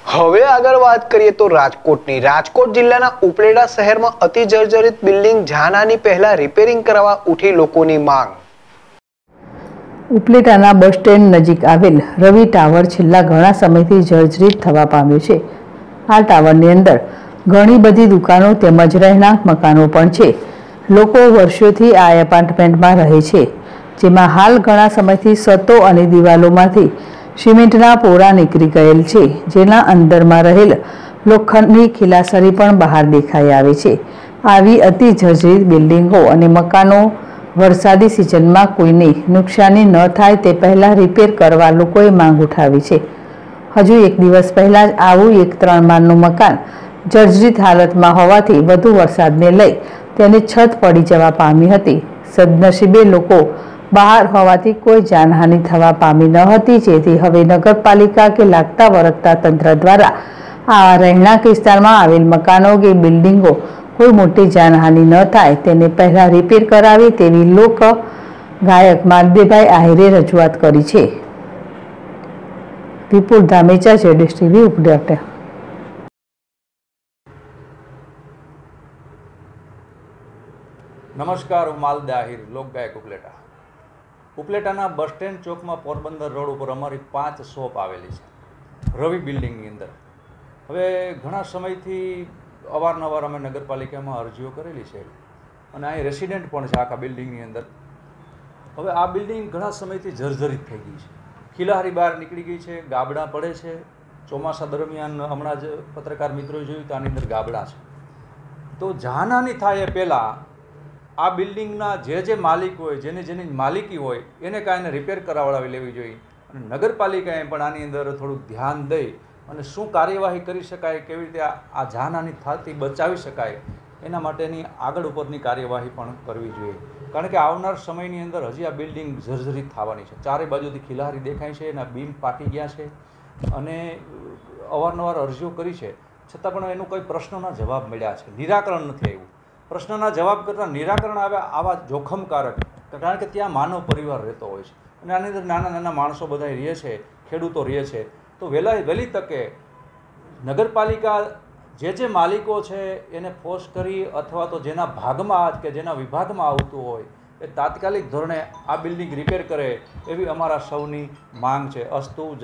હવે આગળ વાત કરીએ તો રાજકોટની રાજકોટ જિલ્લાના ઉપલેટા શહેરમાં અતિ જર્જરિત બિલ્ડિંગ જાનહાની પહેલા રિપેરિંગ કરવા ઉઠી લોકોની માંગ। ઉપલેટાના બસ સ્ટેન્ડ નજીક આવેલ રવિ ટાવર છેલ્લા ઘણા સમયથી જર્જરિત થવા પામ્યો છે। આ ટાવરની અંદર ઘણી બધી દુકાનો તેમજ રહેણાંક મકાનો પણ છે। લોકો વર્ષોથી આ એપાર્ટમેન્ટમાં રહે છે, જેમાં હાલ ઘણા સમયથી છતો અને દિવાલોમાંથી સિમેન્ટના પોરા નીકળી ગયેલ છે, જેના અંદરમાં રહેલ લોખંડની ખીલાસરી પણ બહાર દેખાઈ આવે છે। આવી અતિ જર્જરિત બિલ્ડિંગો અને મકાનો વરસાદી સિઝનમાં કોઈને નુકસાની ન થાય તે પહેલાં રિપેર કરવા લોકોએ માંગ ઉઠાવી છે। હજુ એક દિવસ પહેલાં જ આવું એક 3 માળનું મકાન જર્જરિત હાલતમાં હોવાથી વધુ વરસાદને લઈ તેની છત પડી જવા પામી હતી। સદનસીબે લોકો બહાર હોવાથી કોઈ જાનહાનિ થવા પામી ન હતી, જેથી હવે નગરપાલિકા કે લાગતા વળગતા તંત્ર દ્વારા આ રહેણાંક વિસ્તારમાં આવેલ મકાનો કે બિલ્ડિંગો કોઈ મોટી જાનહાનિ ન થાય તેને પહેલાં રિપેર કરાવી તેવી લોક ગાયક માલદેવભાઈ આહિરે રજૂઆત કરી છે। વિપુલ ધામેચા, ZSTV, ઉપલેટા। નમસ્કાર, હું માલદેવ આહિર, લોકગાયક ઉપલેટા। ઉપલેટાના બસ સ્ટેન્ડ ચોકમાં પોરબંદર રોડ ઉપર અમારી 5 શોપ આવેલી છે રવિ બિલ્ડિંગની અંદર। હવે ઘણા સમયથી અવારનવાર અમે નગરપાલિકામાં અરજીઓ કરેલી છે અને અહીં રેસિડેન્ટ પણ છે આખા બિલ્ડિંગની અંદર। હવે આ બિલ્ડિંગ ઘણા સમયથી જર્જરિત થઈ ગઈ છે, ખીલારી બહાર નીકળી ગઈ છે, ગાબડા પડે છે। ચોમાસા દરમિયાન હમણાં જ પત્રકાર મિત્રોએ જોયું તો આની અંદર ગાબડા છે। તો જાનહાનિ થાય એ પહેલાં આ બિલ્ડિંગના જે માલિક હોય, જેની માલિકી હોય એને કાંઈને રિપેર કરાવડાવી લેવી જોઈએ અને નગરપાલિકાએ પણ આની અંદર થોડુંક ધ્યાન દઈ અને શું કાર્યવાહી કરી શકાય, કેવી રીતે આ જાનહાનિ થતી બચાવી શકાય એના માટેની આગળ ઉપરની કાર્યવાહી પણ કરવી જોઈએ। કારણ કે આવનાર સમયની અંદર હજી આ બિલ્ડિંગ જર્જરિત થવાની છે। ચારે બાજુથી ખીલારી દેખાય છે, એના બીમ ફાટી ગયા છે અને અવારનવાર અરજીઓ કરી છે, છતાં પણ એનું કોઈ પ્રશ્નોના જવાબ મળ્યા છે, નિરાકરણ નથી આવ્યું। પ્રશ્નના જવાબ કરતાં નિરાકરણ આવ્યા આવા જોખમકારક, કારણ કે ત્યાં માનવ પરિવાર રહેતો હોય છે અને આની અંદર નાના નાના માણસો બધા રહે છે, ખેડૂતો રહે છે। તો વહેલી તકે નગરપાલિકા જે માલિકો છે એને ફોર્સ કરી અથવા તો જેના ભાગમાં કે જેના વિભાગમાં આવતું હોય એ તાત્કાલિક ધોરણે આ બિલ્ડિંગ રિપેર કરે એવી અમારા સૌની માંગ છે। અસ્તુ।